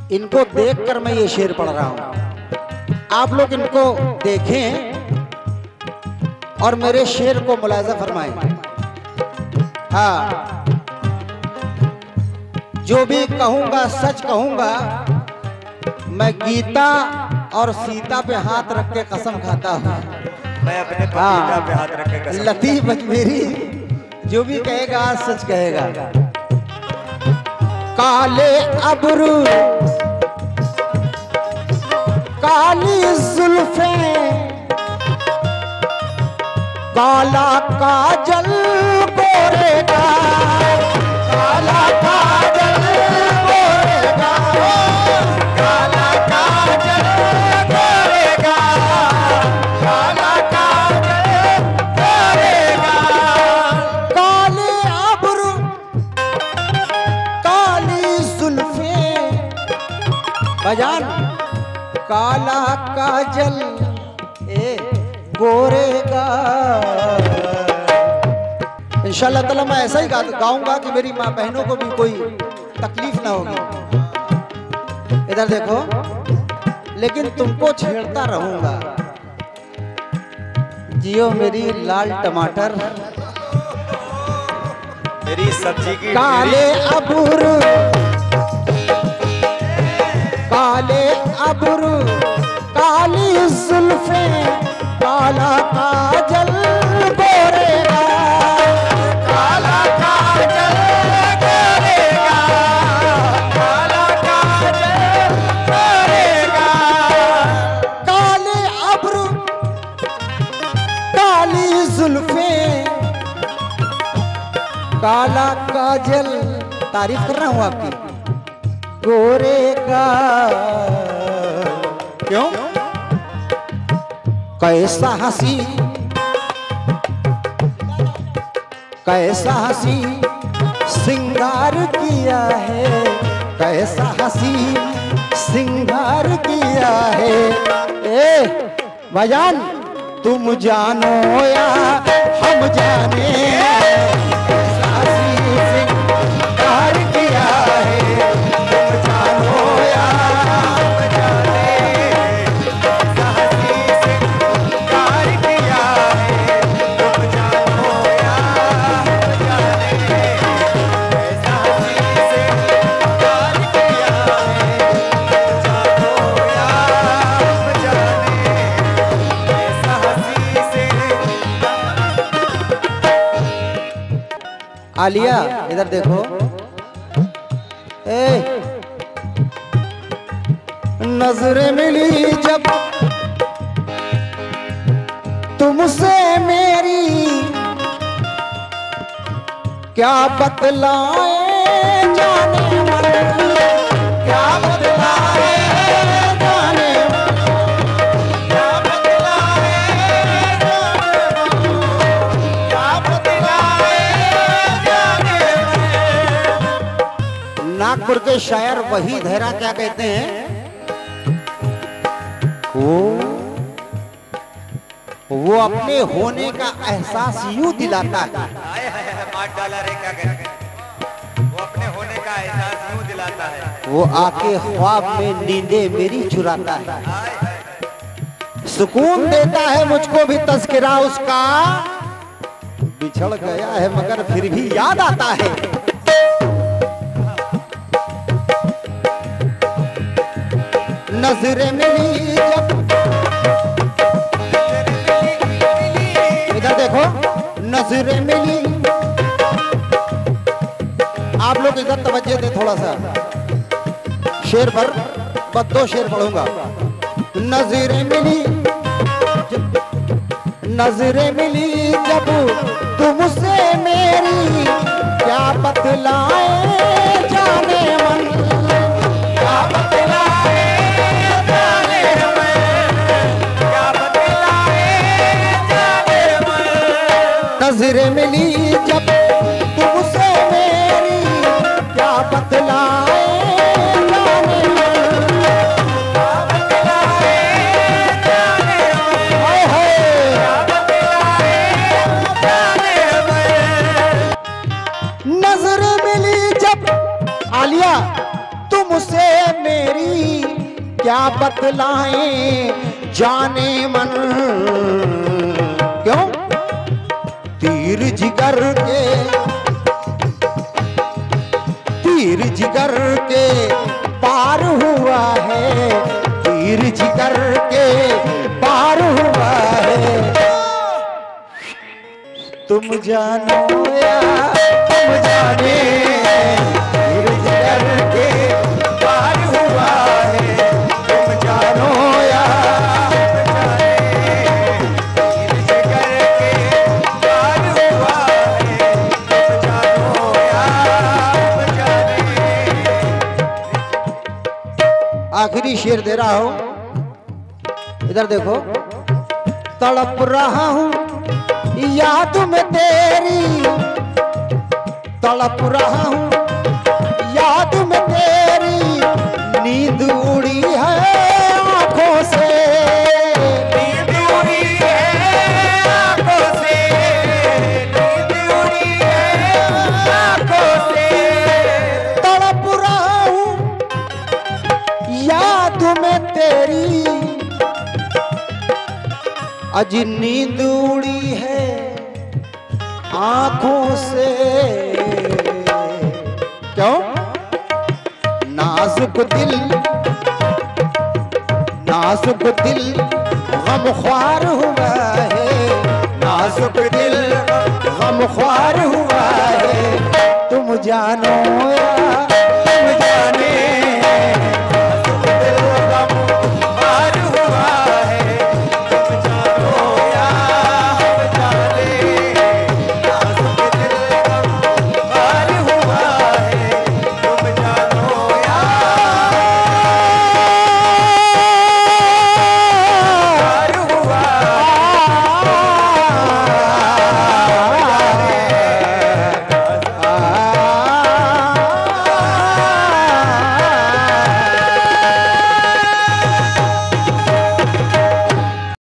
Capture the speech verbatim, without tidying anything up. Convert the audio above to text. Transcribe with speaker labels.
Speaker 1: इनको देखकर मैं ये शेर पढ़ रहा हूं। आप लोग इनको देखें और मेरे शेर को मुलाजा फरमाएं। हाँ, जो भी कहूंगा सच कहूंगा। मैं गीता और सीता पे हाथ रख के कसम खाता हूँ।
Speaker 2: मैं अपने पपीता पे हाथ रख के कसम।
Speaker 1: लतीफ अजमेरी जो भी कहेगा आज सच कहेगा। काले अब्रू काली जुल्फें काला काजल गोरेगा, काला काजल गोरेगा, काला काजल गोरेगा, काला काजल गोरेगा। काले अब्रू काली जुल्फें बजान काला काजल ए गोरेगा। इंशाल्लाह ताला मैं ऐसा ही गा, गाऊंगा कि मेरी माँ बहनों को भी कोई तकलीफ ना होगी। इधर देखो, लेकिन तुमको छेड़ता रहूंगा। जियो मेरी लाल टमाटर,
Speaker 2: मेरी सब्जी की
Speaker 1: काले अब्रू काले अब्रू काली जुल्फें काला काजल गोरेगा, काला काजल गोरेगा, काला काजल गोरेगा। काले अब्रू काली जुल्फें काला काजल, तारीफ कर रहा हूं आपकी, गोरेगा। क्यों? कैसा हंसी कैसा हंसी सिंगार किया है, कैसा हंसी सिंगार किया है। ए भजन तुम जानो या हम जाने, कैसा हंसी सिंगार किया है, तुम जानो या हम जाने, कैसा हंसी सिंगार किया है, तुम जानो या हम जाने, कैसा हंसी सिंगार किया है, तुम जानो या हम जाने, कैसा हंसी से। आलिया इधर देखो, ए नजरें मिली जब तुमसे मेरी, क्या बतलाए जाने मन, क्या बतलाए जाने मन, क्या बतलाए जाने मन, क्या बतलाए जाने मन। नागपुर के शायर वही धैरा क्या कहते हैं, वो वो अपने होने का एहसास यूं दिलाता है।
Speaker 2: आए हाय हाय मार डाला रे, क्या कहते हैं? वो अपने होने का एहसास यूं दिलाता है,
Speaker 1: वो आके ख्वाब में नींदे मेरी चुराता है।
Speaker 2: आए हाय।
Speaker 1: सुकून देता है मुझको भी तज़किरा उसका, बिछड़ गया है मगर फिर भी याद आता है। नजरें मिली जब, इधर देखो, नजरें मिली। आप लोग इधर तवज्जो दे थोड़ा सा, शेर पर बस दो शेर पढ़ूंगा। नजरें मिली जब, नजरें मिली जब तुमसे मेरी, क्या बतलाए जाने मन, क्या बतलाए जाने मन, क्या बतलाए जाने मन। नजरें मिली जब तुमसे मेरी, क्या बतलाए जाने मन, क्या बतलाए जाने मन, हाय हाय, क्या बतलाए जाने मन। नजरें मिली जब, आलिया मेरी क्या बतलाएं जाने मन। क्यों? तीर जिगर के तीर जिगर के पार हुआ है, तीर जिगर के पार हुआ है। तुम जानो या तुम जाने, तीर जिगर के पार हुआ है। तुम जानो या तुम जाने, तीर जिगर के पार हुआ है। तुम जानो या तुम जाने। आखिरी शेर दे रहा हूं, इधर देखो। तड़प रहा हूं याद में तेरी, तड़प रहा हूं याद में तेरी, नींद उड़ी है आंखों से, नींद उड़ी है आंखों से, नींद उड़ी है आंखों से। तड़प रहा हूं याद में तेरी, अज नींद उड़ी है आंखों से। क्यों? नाजुक दिल नाजुक दिल गम ख्वार हुआ है, नाजुक दिल गम ख्वार हुआ है। तुम जानो या तुम जाने,